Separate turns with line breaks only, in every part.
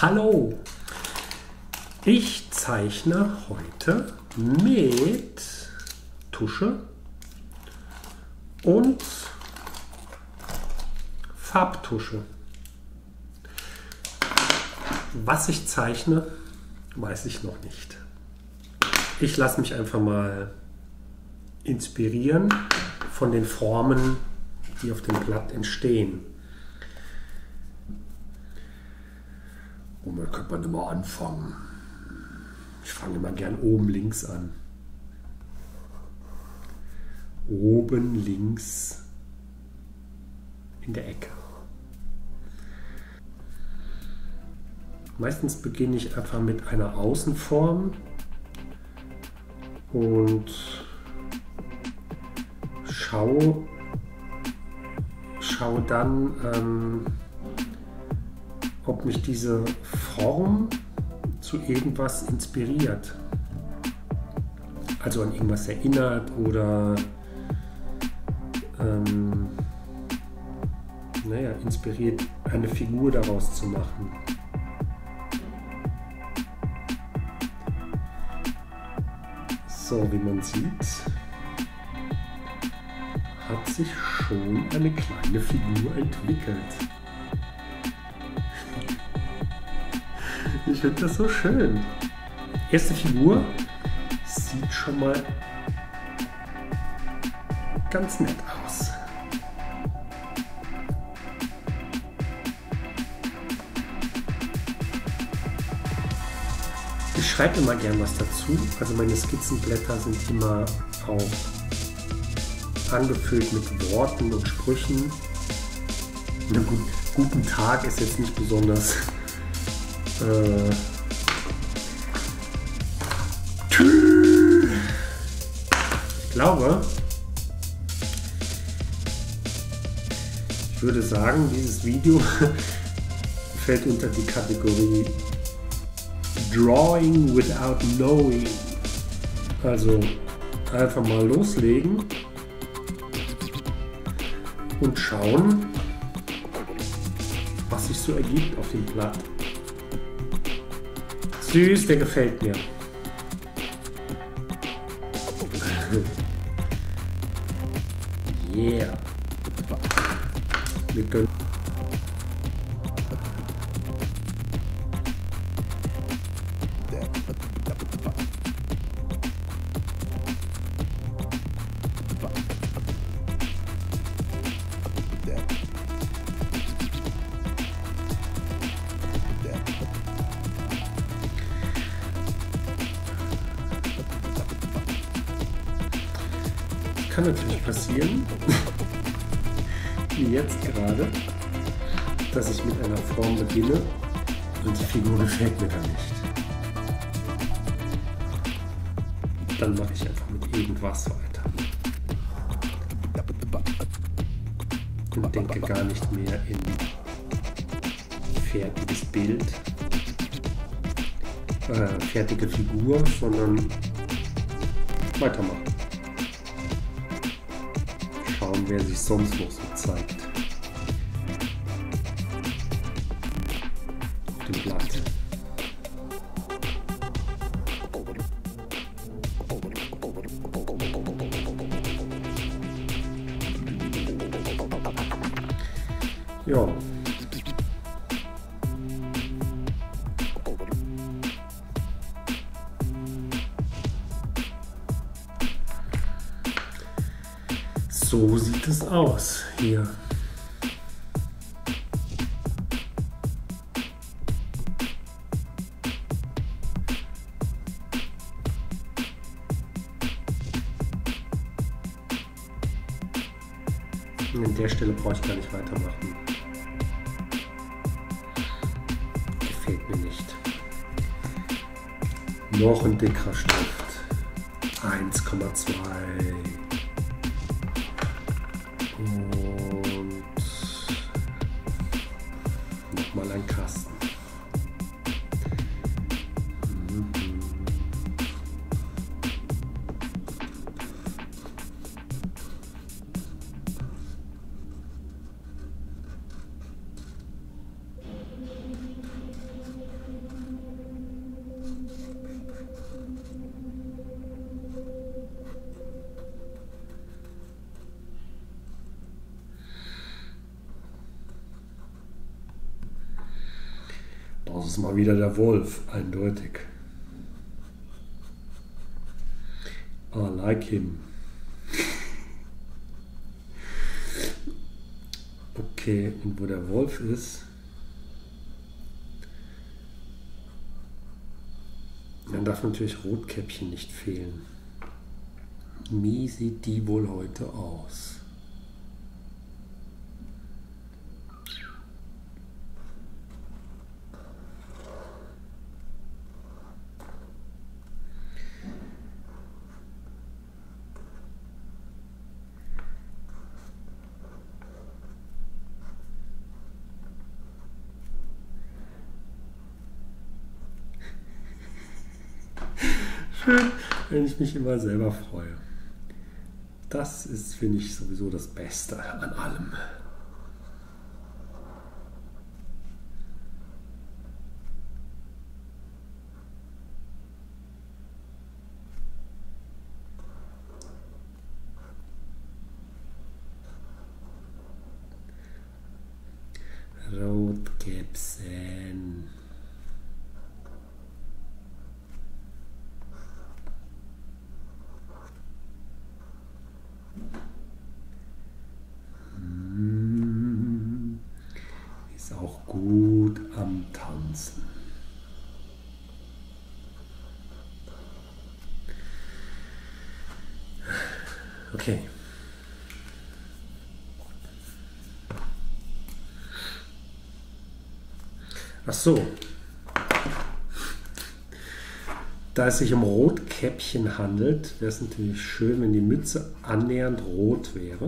Hallo, ich zeichne heute mit Tusche und Farbtusche. Was ich zeichne, weiß ich noch nicht. Ich lasse mich einfach mal inspirieren von den Formen, die auf dem Blatt entstehen. Womit könnte man immer anfangen? Ich fange immer gern oben links an. Oben links in der Ecke. Meistens beginne ich einfach mit einer Außenform und schaue dann, ob mich diese Form zu irgendwas inspiriert. Also an irgendwas erinnert oder inspiriert, eine Figur daraus zu machen. So, wie man sieht, hat sich schon eine kleine Figur entwickelt. Ich finde das so schön. Erste Figur sieht schon mal ganz nett aus. Ich schreibe immer gern was dazu. Also meine Skizzenblätter sind immer auch angefüllt mit Worten und Sprüchen. Einen guten Tag ist jetzt nicht besonders ich glaube, ich würde sagen, dieses Video fällt unter die Kategorie Drawing without knowing. Also einfach mal loslegen und schauen, was sich so ergibt auf dem Blatt. Süß, der gefällt mir. Yeah. Wir können kann natürlich passieren, wie jetzt gerade, dass ich mit einer Form beginne und die Figur gefällt mir dann nicht. Dann mache ich einfach mit irgendwas weiter und denke gar nicht mehr in fertiges Bild, fertige Figur, sondern weitermachen. Schauen, wer sich sonst noch so zeigt. Auf dem Blatt. Ja. So sieht es aus hier. Und an der Stelle brauche ich gar nicht weitermachen. Gefällt mir nicht. Noch ein dickerer Stift. 1,2. Und nochmal ein Kasten. Das ist mal wieder der Wolf, eindeutig. I like him. Okay, und wo der Wolf ist, dann darf natürlich Rotkäppchen nicht fehlen. Wie sieht die wohl heute aus? Schön, wenn ich mich immer selber freue. Das ist, finde ich, sowieso das Beste an allem. Rotkäppchen. Ist auch gut am Tanzen. Okay. Ach so. Da es sich um Rotkäppchen handelt, wäre es natürlich schön, wenn die Mütze annähernd rot wäre.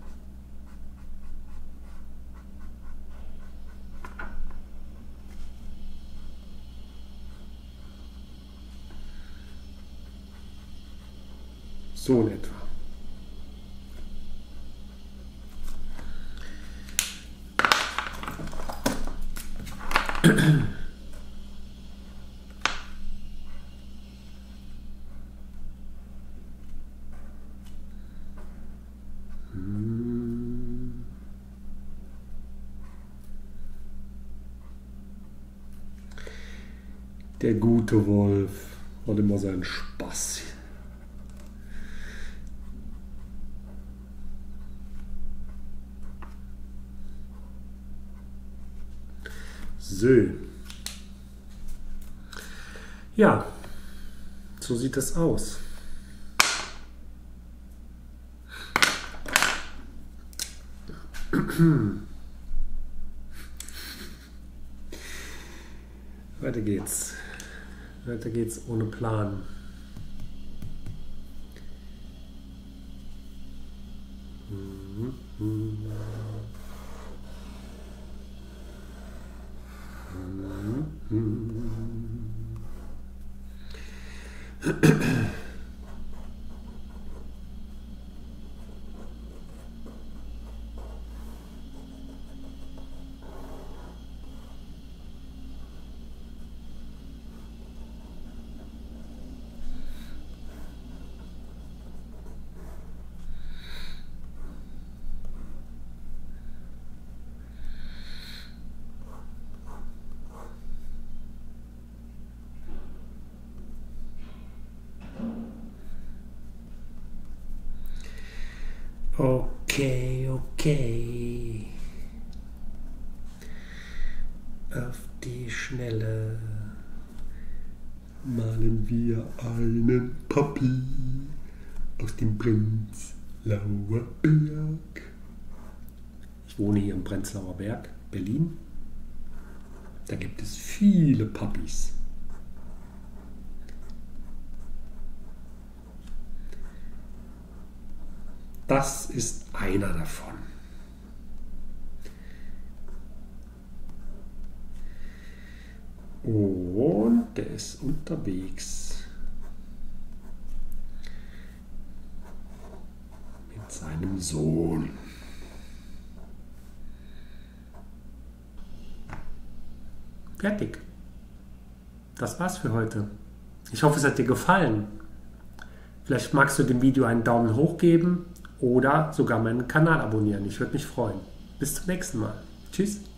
So in etwa. Der gute Wolf hat immer seinen Spaß. So. Ja, so sieht es aus. Weiter geht's. Weiter geht's ohne Plan. Okay, okay. Auf die Schnelle malen wir einen Papi aus dem Prenzlauer Berg. Ich wohne hier im Prenzlauer Berg, Berlin. Da gibt es viele Papis. Das ist einer davon. Und der ist unterwegs mit seinem Sohn. Fertig. Das war's für heute. Ich hoffe, es hat dir gefallen. Vielleicht magst du dem Video einen Daumen hoch geben oder sogar meinen Kanal abonnieren. Ich würde mich freuen. Bis zum nächsten Mal. Tschüss.